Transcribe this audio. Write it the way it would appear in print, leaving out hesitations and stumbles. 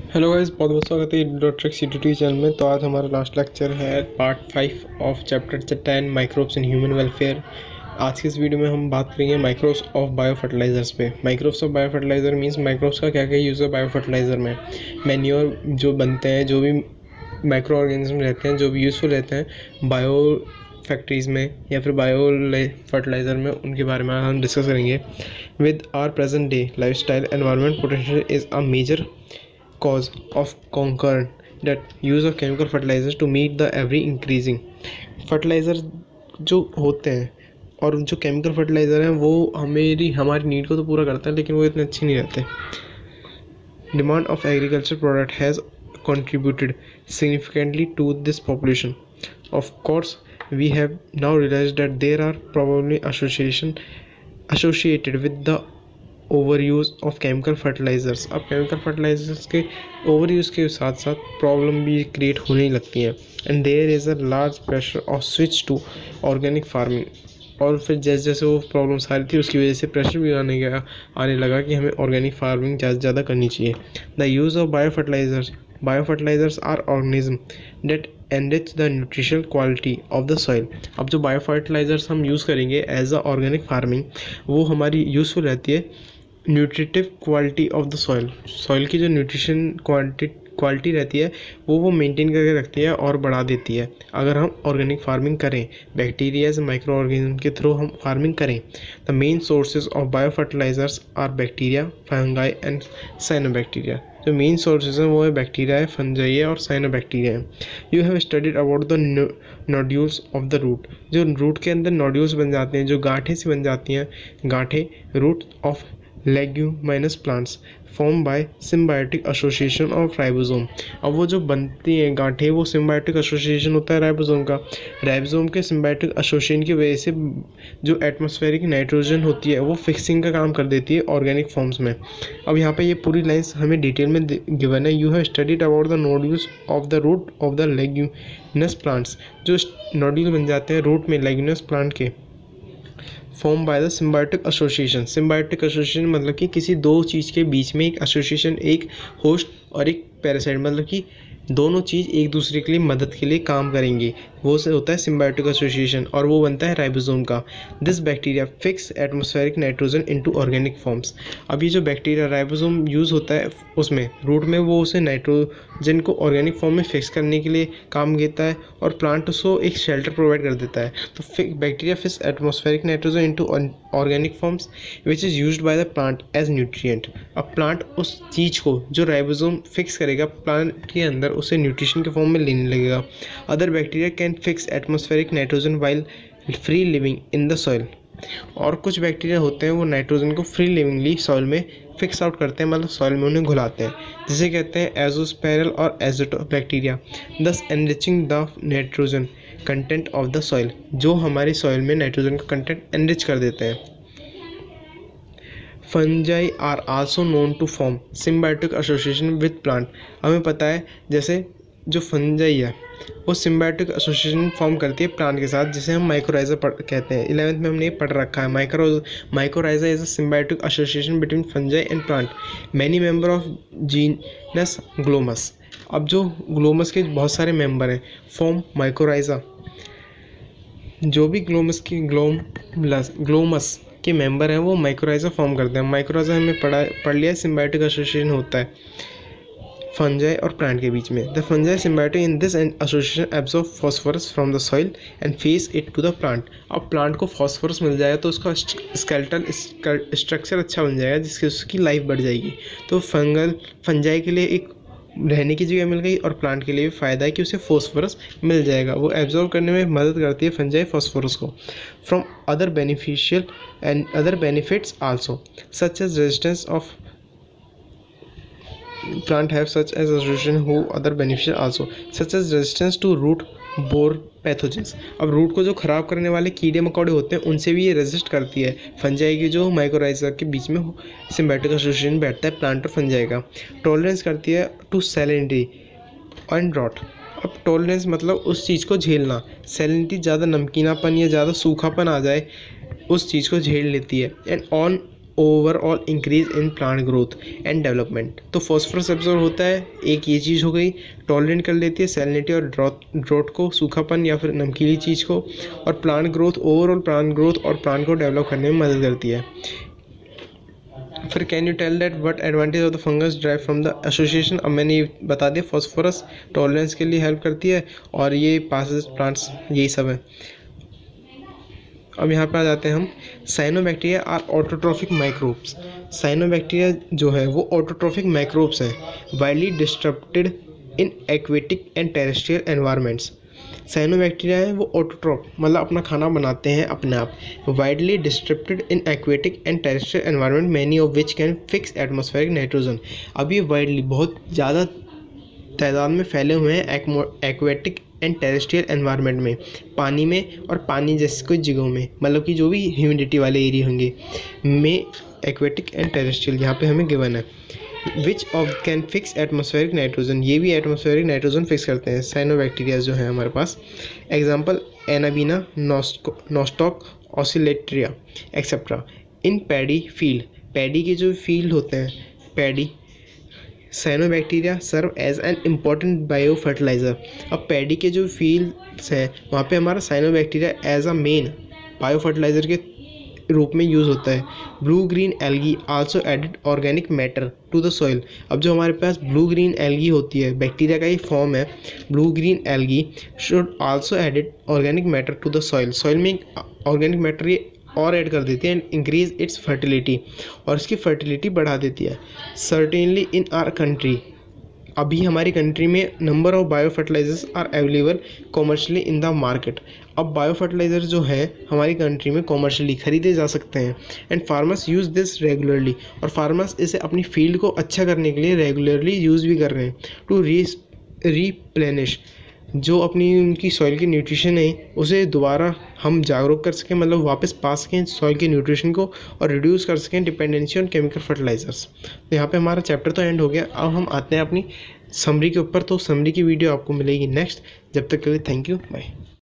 Hello guys, बहुत बहुत स्वागत है डॉक्टर CTT चैनल में। तो आज हमारा लास्ट लेक्चर है part 5 of chapter 10 microbes in human welfare. आज की इस वीडियो में हम बात करेंगे माइक्रोब्स ऑफ बायो फर्टिलाइजर्स पे। Microbes of bio fertilizer means microbes का क्या क्या यूज़ है बायो फर्टिलाइजर में। मैन्योर जो बनते हैं, जो भी माइक्रो ऑर्गेनिज्म रहते हैं, जो भी यूज़फुल रहते हैं बायो फैक्ट्रीज़ में या फिर बायो फर्टिलाइज़र में, उनके बारे में हम डिस्कस करेंगे। With our present day lifestyle environment potential is a major cause of concern that use of chemical fertilizers to meet the every increasing fertilizer जो होते हैं और जो केमिकल फर्टिलाइज़र हैं वो हमारी नीड को तो पूरा करते हैं, लेकिन वो इतने अच्छे नहीं रहते। Demand of agriculture product has contributed significantly to this population. Of course, we have now realized that there are probably associated with the overuse of chemical fertilizers. अब केमिकल फर्टिलाइज़र्स के ओवरयूज़ के साथ साथ प्रॉब्लम भी create होने लगती हैं। And there is a large pressure of switch to organic farming. और फिर जैसे जैसे वो प्रॉब्लम सारी थी, उसकी वजह से प्रेशर भी आने लगा कि हमें ऑर्गेनिक फार्मिंग ज़्यादा करनी चाहिए। The use of bio fertilizers are organism that enrich the nutritional quality of the soil. अब जो बायो फर्टिलाइज़र्स हम यूज़ करेंगे एज अ ऑर्गेनिक फार्मिंग, वो हमारी यूज़फुल रहती है nutritive quality of the soil की जो न्यूट्रिशन क्वालिटी रहती है वो मेंटेन करके रखती है और बढ़ा देती है अगर हम ऑर्गेनिक फार्मिंग करें, बैक्टीरिया से माइक्रो ऑर्गेनिज्म के थ्रू हम फार्मिंग करें। The main sources of bio fertilizers are bacteria, fungi and cyanobacteria. जो मेन सोर्सेज हैं वो है बैक्टीरिया है, फंजाई है और साइनोबैक्टीरिया है। You have studied about the nodules of the root. जो रूट के अंदर नोड्यूल्स बन जाते हैं, जो गांठें सी बन जाती हैं, गांठें root of leguminous plants form by symbiotic association of ribosome. अब वो जो बनती हैं गांठें, वो सिम्बायोटिक एसोसिएशन होता है राइबोसोम का। राइबोसोम के सिम्बायोटिक एसोसिएशन की वजह से जो एटमॉस्फेरिक नाइट्रोजन होती है वो फिक्सिंग का काम कर देती है ऑर्गेनिक फॉर्म्स में। अब यहाँ पे ये पूरी लाइन्स हमें डिटेल में गिवन है। You have studied about the nodules of the root of the leguminous plants. जो नोड्यूल बन जाते हैं रूट में लेग्यूमिनस प्लांट के, form by the symbiotic association. Symbiotic association मतलब कि किसी दो चीज़ के बीच में एक एसोसिएशन, एक होस्ट और एक पैरासाइट, मतलब कि दोनों चीज़ एक दूसरे के लिए मदद के लिए काम करेंगे, वो से होता है सिम्बायोटिक एसोसिएशन, और वो बनता है राइबोसोम का। This bacteria fix atmospheric nitrogen into organic forms. अब ये जो बैक्टीरिया राइबोसोम यूज़ होता है उसमें रूट में, वो उसे नाइट्रोजन को ऑर्गेनिक फॉर्म में फिक्स करने के लिए काम देता है और प्लांट उसको एक शेल्टर प्रोवाइड कर देता है। तो bacteria fix atmospheric nitrogen into organic forms which is used by the plant as nutrient. अब प्लांट उस चीज़ को जो राइबोसोम फिक्स करेगा प्लांट के अंदर, उसे न्यूट्रिशन के फॉर्म में लेने लगेगा। Other bacteria can fix atmospheric nitrogen while free living in the soil. और कुछ बैक्टीरिया होते हैं वो नाइट्रोजन को फ्री लिविंगली सॉइल में फिक्स आउट करते हैं, मतलब सॉइल में उन्हें घुलाते हैं, जिसे कहते हैं एजोस्पेरल और Azotobacteria, thus enriching the nitrogen content of the soil. जो हमारी सॉइल में नाइट्रोजन का कंटेंट एनरिच कर देते हैं। Fungi are also known to form symbiotic association with plant. हमें पता है जैसे जो फंजाई है वो सिम्बायोटिक एसोसिएशन फॉर्म करती है प्लांट के साथ, जिसे हम माइक्रोराइजा कहते हैं। 11th में हमने ये पढ़ रखा है। Mycorrhiza is a symbiotic association between fungi and plant. Many member of genus Glomus. अब जो ग्लोमस के बहुत सारे मेंबर हैं फॉर्म माइक्रोराइजा। जो भी ग्लोमस के मेंबर हैं वो माइक्रोराइजा फॉर्म करते हैं। माइक्रोराइजा हमें पढ़ लिया, सिम्बायोटिक एसोसिएशन होता है फंजाई और प्लांट के बीच में। The fungi symbiotic in this association absorb phosphorus from the soil and feeds it to the plant. अब प्लांट को फॉस्फोरस मिल जाएगा तो उसका स्केलेटल स्ट्रक्चर अच्छा बन जाएगा, जिससे उसकी लाइफ बढ़ जाएगी। तो फंजाई के लिए एक रहने की जगह मिल गई और प्लांट के लिए भी फ़ायदा है कि उसे फॉस्फोरस मिल जाएगा। वो एब्जॉर्व करने में मदद करती है फंजाई फॉस्फोरस को। From other beneficial and other benefits also such as resistance of plant have such as association who other beneficial also such as resistance to root borne pathogens. अब रूट को जो ख़राब करने वाले कीड़े मकोड़े होते हैं उनसे भी ये रेजिस्ट करती है। फंजाई की जो माइक्रोराइजा के बीच में सिम्बायोटिक एसोसिएशन बैठता है प्लांट और फंजाई का। टॉलरेंस करती है टू सैलिनिटी एंड ड्रॉट। अब टॉलरेंस मतलब उस चीज़ को झेलना। सैलिनिटी ज़्यादा नमकीनापन या ज़्यादा सूखापन आ जाए उस चीज़ को झेल लेती है। And on overall increase in plant growth and development. तो फॉस्फोरस एब्जॉर्ब होता है, एक ये चीज़ हो गई, टॉलरेंट कर लेती है सैलिनिटी और ड्रॉट को, सूखापन या फिर नमकीली चीज़ को, और plant growth, overall plant growth और प्लांट को डेवलप करने में मदद करती है। फिर can you tell that what advantage of the fungus drive from the association. अब मैंने ये बता दिया, फॉस्फोरस टॉलरेंस के लिए हेल्प करती है और ये पासेस प्लांट्स, यही सब है। अब यहाँ पर आ जाते हैं हम, cyanobacteria are autotrophic microbes. Cyanobacteria जो है वो ऑटोट्रॉफिक माइक्रोब्स हैं, widely distributed in aquatic and terrestrial environments. Cyanobacteria है वो ऑटोट्रॉफ, मतलब अपना खाना बनाते हैं अपने आप, widely distributed in aquatic and terrestrial environment, many of which can fix atmospheric nitrogen. अब ये वाइडली बहुत ज़्यादा तादाद में फैले हुए हैं एक्वेटिक एंड टेरेस्ट्रियल एनवायरनमेंट में, पानी में और पानी जैसी कुछ जगहों में, मतलब कि जो भी ह्यूमिडिटी वाले एरिया होंगे में, एक्वेटिक एंड टेरेस्ट्रियल यहाँ पे हमें गिवन है। Which of can fix atmospheric nitrogen, ये भी एटमॉस्फेरिक नाइट्रोजन फिक्स करते हैं साइनोबैक्टीरिया जो है हमारे पास। Example Anabaena, Nostoc, Oscillatoria etcetera. In paddy field, paddy के जो फील्ड होते हैं, paddy cyanobacteria serve as an important bio fertilizer. अब पैडी के जो फील्ड्स हैं वहाँ पे हमारा cyanobacteria as a main bio fertilizer के रूप में यूज़ होता है। Blue green algae also added organic matter to the soil. अब जो हमारे पास ब्लू ग्रीन एल्गी होती है, बैक्टीरिया का ही फॉर्म है blue green algae, should also added organic matter to the soil. Soil में ऑर्गेनिक मैटर ये और ऐड कर देती है एंड इंक्रीज इट्स फर्टिलिटी, और इसकी फर्टिलिटी बढ़ा देती है। सर्टेनली इन आवर कंट्री, अभी हमारी कंट्री में number of bio fertilizers are available commercially in the market. अब बायो फर्टिलाइजर जो है हमारी कंट्री में कॉमर्शियली खरीदे जा सकते हैं and farmers use this regularly, और फार्मर्स इसे अपनी फील्ड को अच्छा करने के लिए रेगुलरली यूज़ भी कर रहे हैं टू रीप्लेनिश, जो अपनी उनकी सॉइल की न्यूट्रिशन है उसे दोबारा हम जागरूक कर सकें, मतलब वापस पा सकें सॉइल के न्यूट्रिशन को, और रिड्यूस कर सकें डिपेंडेंसी ऑन केमिकल फर्टिलाइजर्स। तो यहाँ पे हमारा चैप्टर तो एंड हो गया। अब हम आते हैं अपनी समरी के ऊपर। तो समरी की वीडियो आपको मिलेगी नेक्स्ट। जब तक के लिए थैंक यू, बाय।